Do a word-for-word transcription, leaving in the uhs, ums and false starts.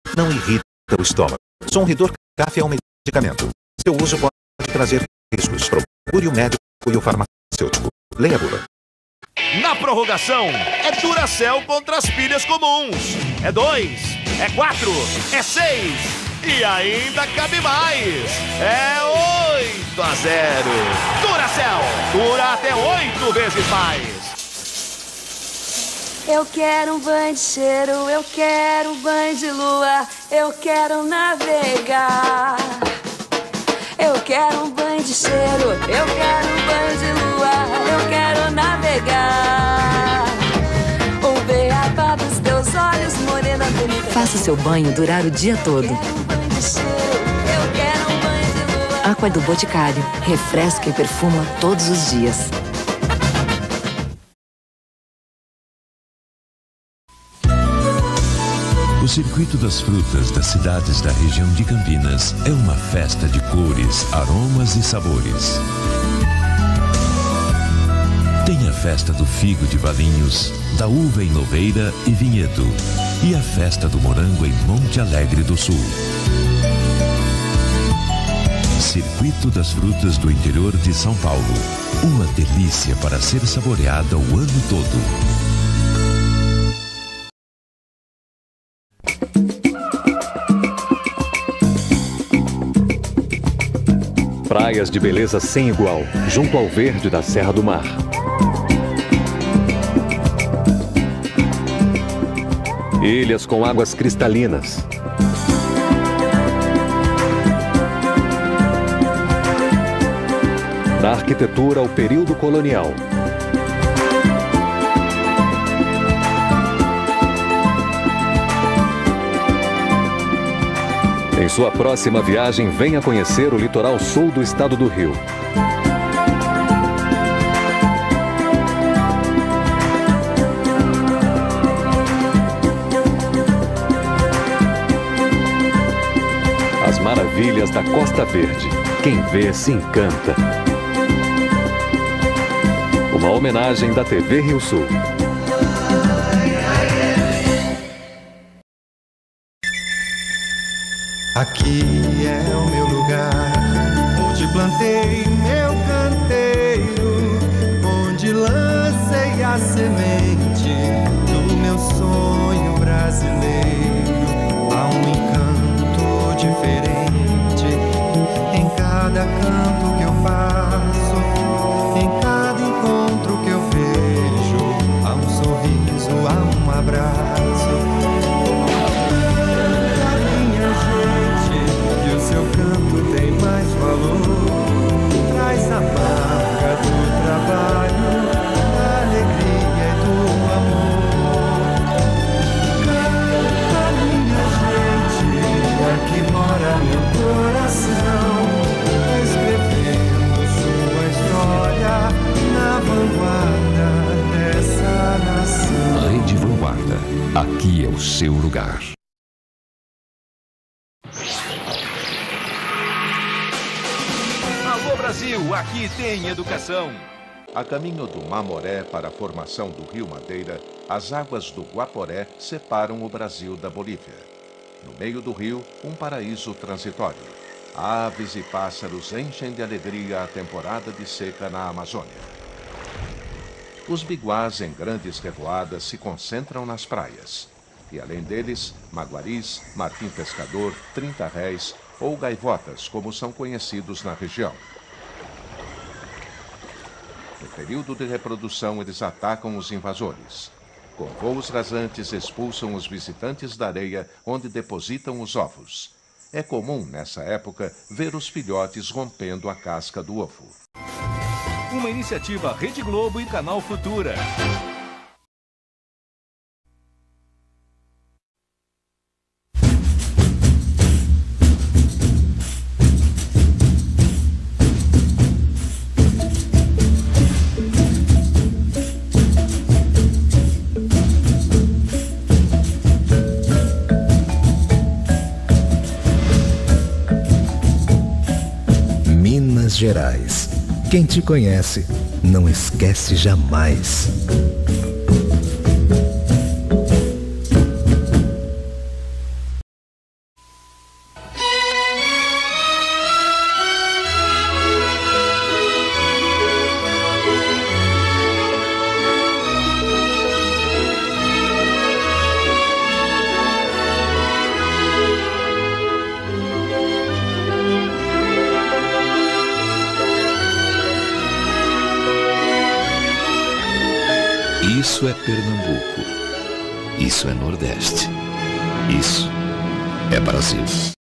não irrita o estômago. Sonridor Café é um medicamento. Seu uso pode trazer riscos. Procure o médico e o farmacêutico. Leia a bula. Na prorrogação, é Duracell contra as pilhas comuns. É dois, é quatro, é seis e ainda cabe mais. É oito a zero. Duracell, dura até oito vezes mais. Eu quero um banho de cheiro, eu quero um banho de lua, eu quero navegar. Eu quero um banho de cheiro, eu quero um banho de lua, eu quero navegar. O beabá dos teus olhos, morena bonita. Faça seu banho durar o dia todo. Eu quero um banho de cheiro, eu quero um banho de lua. Aqua do Boticário, refresca e perfuma todos os dias. O Circuito das Frutas das cidades da região de Campinas é uma festa de cores, aromas e sabores. Tem a festa do figo de Valinhos, da uva em Noveira e Vinhedo, e a festa do morango em Monte Alegre do Sul. Circuito das Frutas do interior de São Paulo. Uma delícia para ser saboreada o ano todo. Praias de beleza sem igual, junto ao verde da Serra do Mar. Ilhas com águas cristalinas. Da arquitetura ao período colonial. Em sua próxima viagem, venha conhecer o litoral sul do estado do Rio. As maravilhas da Costa Verde. Quem vê se encanta. Uma homenagem da T V Rio Sul. Aqui é o meu lugar, onde plantei meu canteiro, onde lancei a semente do meu sonho brasileiro. Há um encanto diferente em cada canto que eu passo, em cada encontro que eu vejo. Há um sorriso, há um abraço. Seu canto tem mais valor, traz a marca do trabalho, da alegria e do amor. Canta, minha gente, aqui mora meu coração, escrevendo sua história na vanguarda dessa nação. Rede Vanguarda, aqui é o seu lugar. Brasil, aqui tem educação. A caminho do Mamoré para a formação do Rio Madeira, as águas do Guaporé separam o Brasil da Bolívia. No meio do rio, um paraíso transitório. Aves e pássaros enchem de alegria a temporada de seca na Amazônia. Os biguás em grandes revoadas se concentram nas praias. E além deles, maguaris, martim pescador, trinta-réis ou gaivotas, como são conhecidos na região. No período de reprodução, eles atacam os invasores. Com voos rasantes, expulsam os visitantes da areia, onde depositam os ovos. É comum, nessa época, ver os filhotes rompendo a casca do ovo. Uma iniciativa Rede Globo e Canal Futura. Minas Gerais. Quem te conhece, não esquece jamais. Isso é Pernambuco. Isso é Nordeste. Isso é Brasil.